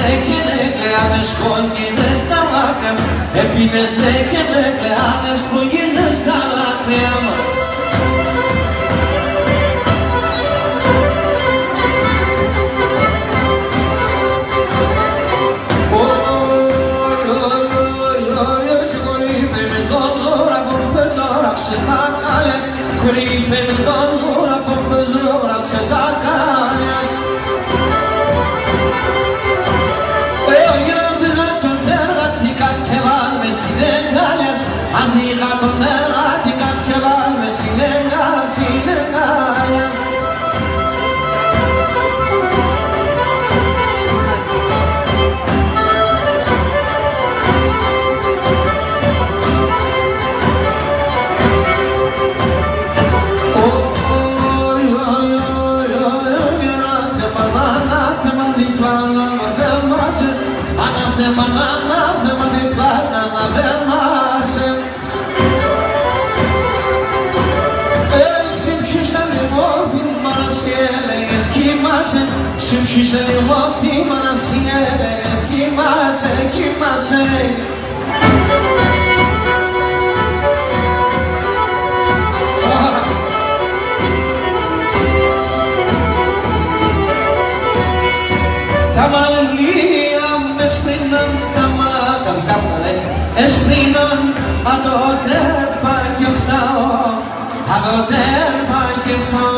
λέει και νεκλεάνες που αγγίζες τα μάτια μου. Έπινες λέει και νεκλεάνες που αγγίζες τα μάτια μου. Κρύπεν τον ουρανό πεζόραψε τα κάνιας. Ο γύρος διγάτων τέργατη κατκεβάν με συνεργάλιας. Ας διγάτων τέργατη κατκεβάν με συνεργάλιας. Ανάθεμα διπλά να δεμάσαι. Συμψήσα λίγο θύμα να σκέλεγες κοιμάσαι. Συμψήσα λίγο θύμα να σκέλεγες κοιμάσαι, κοιμάσαι. Τα μαλλία με σπρίναν τα μάτια, κάπου τα λέει, εσπρίναν, α το τέρπα και φτάω, α το τέρπα και φτάω.